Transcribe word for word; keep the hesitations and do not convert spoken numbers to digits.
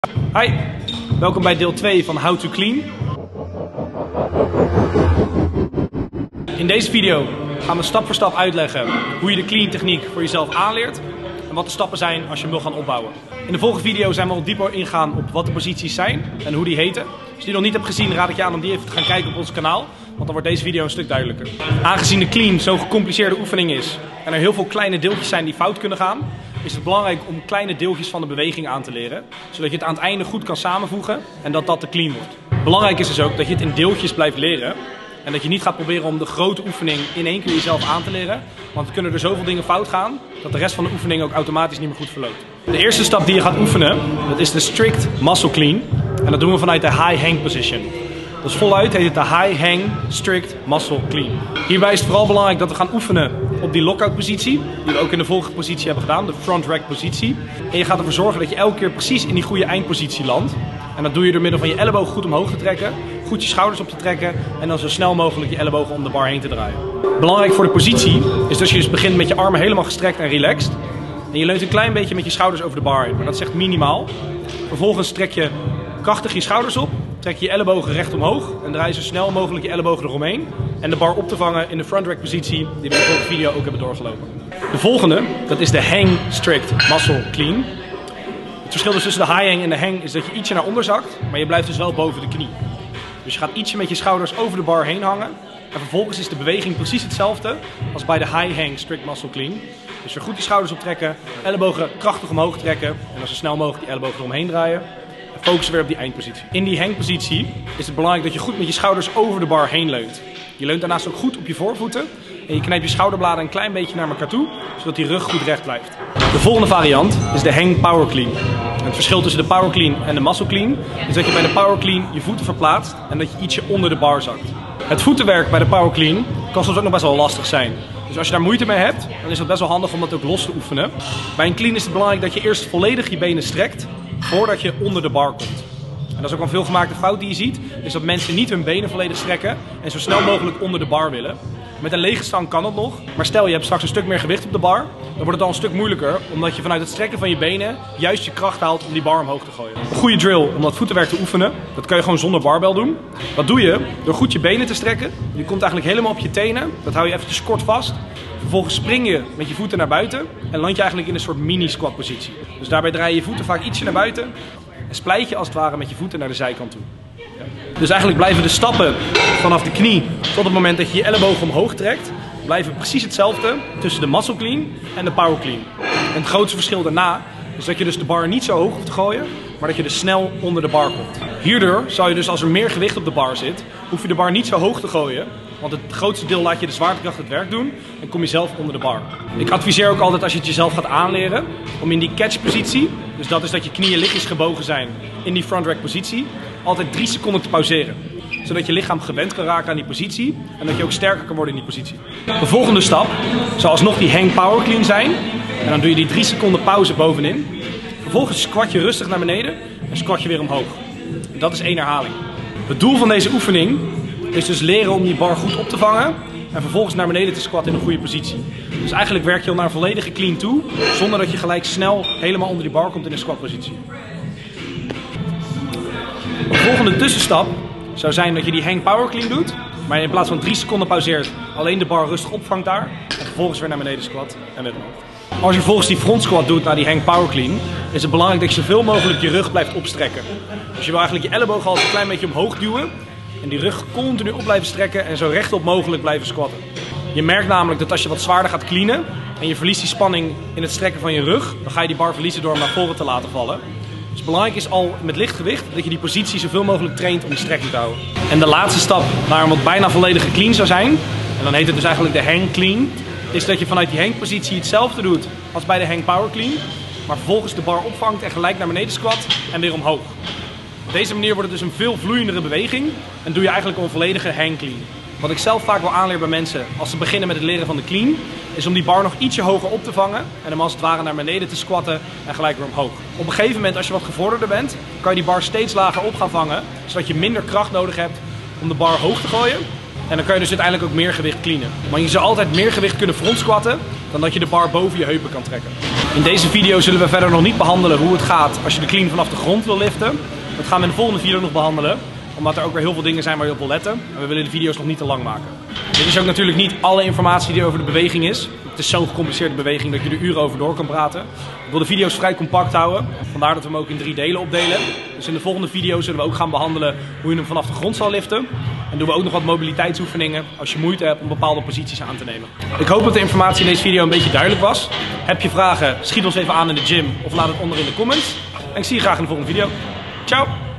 Hi, welkom bij deel twee van How to Clean. In deze video gaan we stap voor stap uitleggen hoe je de clean techniek voor jezelf aanleert en wat de stappen zijn als je hem wil gaan opbouwen. In de volgende video zijn we al dieper ingaan op wat de posities zijn en hoe die heten. Als je die nog niet hebt gezien, raad ik je aan om die even te gaan kijken op ons kanaal, want dan wordt deze video een stuk duidelijker. Aangezien de clean zo'n gecompliceerde oefening is en er heel veel kleine deeltjes zijn die fout kunnen gaan, is het belangrijk om kleine deeltjes van de beweging aan te leren, zodat je het aan het einde goed kan samenvoegen en dat dat de clean wordt. Belangrijk is dus ook dat je het in deeltjes blijft leren en dat je niet gaat proberen om de grote oefening in één keer jezelf aan te leren, want dan kunnen er zoveel dingen fout gaan dat de rest van de oefening ook automatisch niet meer goed verloopt. De eerste stap die je gaat oefenen, dat is de strict muscle clean en dat doen we vanuit de high hang position. Dus voluit heet het de high hang strict muscle clean. Hierbij is het vooral belangrijk dat we gaan oefenen op die lockout positie, die we ook in de vorige positie hebben gedaan, de front rack positie. En je gaat ervoor zorgen dat je elke keer precies in die goede eindpositie landt. En dat doe je door middel van je elleboog goed omhoog te trekken, goed je schouders op te trekken en dan zo snel mogelijk je ellebogen om de bar heen te draaien. Belangrijk voor de positie is dat je dus begint met je armen helemaal gestrekt en relaxed. En je leunt een klein beetje met je schouders over de bar heen, maar dat is echt minimaal. Vervolgens trek je krachtig je schouders op. Trek je ellebogen recht omhoog en draai zo snel mogelijk je ellebogen eromheen. En de bar op te vangen in de front rack positie die we in de vorige video ook hebben doorgelopen. De volgende, dat is de hang strict muscle clean. Het verschil dus tussen de high hang en de hang is dat je ietsje naar onder zakt, maar je blijft dus wel boven de knie. Dus je gaat ietsje met je schouders over de bar heen hangen. En vervolgens is de beweging precies hetzelfde als bij de high hang strict muscle clean. Dus weer goed die schouders optrekken, ellebogen krachtig omhoog trekken en dan zo snel mogelijk die ellebogen eromheen draaien. Focussen weer op die eindpositie. In die hangpositie is het belangrijk dat je goed met je schouders over de bar heen leunt. Je leunt daarnaast ook goed op je voorvoeten en je knijpt je schouderbladen een klein beetje naar elkaar toe, zodat die rug goed recht blijft. De volgende variant is de hang power clean. En het verschil tussen de power clean en de muscle clean is dat je bij de power clean je voeten verplaatst en dat je ietsje onder de bar zakt. Het voetenwerk bij de power clean kan soms ook nog best wel lastig zijn. Dus als je daar moeite mee hebt, dan is het best wel handig om dat ook los te oefenen. Bij een clean is het belangrijk dat je eerst volledig je benen strekt voordat je onder de bar komt. En dat is ook een veelgemaakte fout die je ziet, is dat mensen niet hun benen volledig strekken en zo snel mogelijk onder de bar willen. Met een lege stang kan dat nog, maar stel je hebt straks een stuk meer gewicht op de bar, dan wordt het al een stuk moeilijker, omdat je vanuit het strekken van je benen juist je kracht haalt om die bar omhoog te gooien. Een goede drill om dat voetenwerk te oefenen, dat kan je gewoon zonder barbel doen. Dat doe je door goed je benen te strekken. Je komt eigenlijk helemaal op je tenen, dat hou je eventjes kort vast. Vervolgens spring je met je voeten naar buiten en land je eigenlijk in een soort mini-squat positie. Dus daarbij draai je je voeten vaak ietsje naar buiten en splijt je als het ware met je voeten naar de zijkant toe. Dus eigenlijk blijven de stappen vanaf de knie tot het moment dat je je ellebogen omhoog trekt, blijven precies hetzelfde tussen de muscle clean en de power clean. En het grootste verschil daarna is dat je dus de bar niet zo hoog hoeft te gooien, maar dat je dus snel onder de bar komt. Hierdoor zou je dus als er meer gewicht op de bar zit, hoef je de bar niet zo hoog te gooien. Want het grootste deel laat je de zwaartekracht het werk doen en kom je zelf onder de bar. Ik adviseer ook altijd als je het jezelf gaat aanleren om in die catch positie, dus dat is dat je knieën lichtjes gebogen zijn in die front rack positie, altijd drie seconden te pauzeren. Zodat je lichaam gewend kan raken aan die positie en dat je ook sterker kan worden in die positie. De volgende stap zou alsnog die hang power clean zijn. En dan doe je die drie seconden pauze bovenin. Vervolgens squat je rustig naar beneden en squat je weer omhoog. Dat is één herhaling. Het doel van deze oefening is dus leren om die bar goed op te vangen en vervolgens naar beneden te squatten in een goede positie. Dus eigenlijk werk je al naar een volledige clean toe, zonder dat je gelijk snel helemaal onder die bar komt in een squatpositie. De volgende tussenstap zou zijn dat je die hang power clean doet, maar je in plaats van drie seconden pauzeert, alleen de bar rustig opvangt daar en vervolgens weer naar beneden squat en weer omhoog. Als je vervolgens die front squat doet naar die hang power clean, is het belangrijk dat je zoveel mogelijk je rug blijft opstrekken. Dus je wil eigenlijk je ellebogen al een klein beetje omhoog duwen en die rug continu op blijven strekken en zo rechtop mogelijk blijven squatten. Je merkt namelijk dat als je wat zwaarder gaat cleanen en je verliest die spanning in het strekken van je rug, dan ga je die bar verliezen door hem naar voren te laten vallen. Dus belangrijk is al met licht gewicht dat je die positie zoveel mogelijk traint om die strekking te houden. En de laatste stap naar een wat bijna volledige clean zou zijn, en dan heet het dus eigenlijk de hang clean, is dat je vanuit die hangpositie hetzelfde doet als bij de hang power clean, maar vervolgens de bar opvangt en gelijk naar beneden squat en weer omhoog. Op deze manier wordt het dus een veel vloeiendere beweging en doe je eigenlijk een volledige hang clean. Wat ik zelf vaak wel aanleer bij mensen als ze beginnen met het leren van de clean, is om die bar nog ietsje hoger op te vangen en hem als het ware naar beneden te squatten en gelijk weer omhoog. Op een gegeven moment, als je wat gevorderder bent, kan je die bar steeds lager op gaan vangen, zodat je minder kracht nodig hebt om de bar hoog te gooien. En dan kan je dus uiteindelijk ook meer gewicht cleanen. Maar je zou altijd meer gewicht kunnen front squatten dan dat je de bar boven je heupen kan trekken. In deze video zullen we verder nog niet behandelen hoe het gaat als je de clean vanaf de grond wil liften. Dat gaan we in de volgende video nog behandelen, omdat er ook weer heel veel dingen zijn waar je op wil letten. En we willen de video's nog niet te lang maken. Dit is ook natuurlijk niet alle informatie die over de beweging is. Het is zo'n gecompliceerde beweging dat je er uren over door kan praten. Ik wil de video's vrij compact houden, vandaar dat we hem ook in drie delen opdelen. Dus in de volgende video zullen we ook gaan behandelen hoe je hem vanaf de grond zal liften. En doen we ook nog wat mobiliteitsoefeningen als je moeite hebt om bepaalde posities aan te nemen. Ik hoop dat de informatie in deze video een beetje duidelijk was. Heb je vragen, schiet ons even aan in de gym of laat het onder in de comments. En ik zie je graag in de volgende video. Ciao!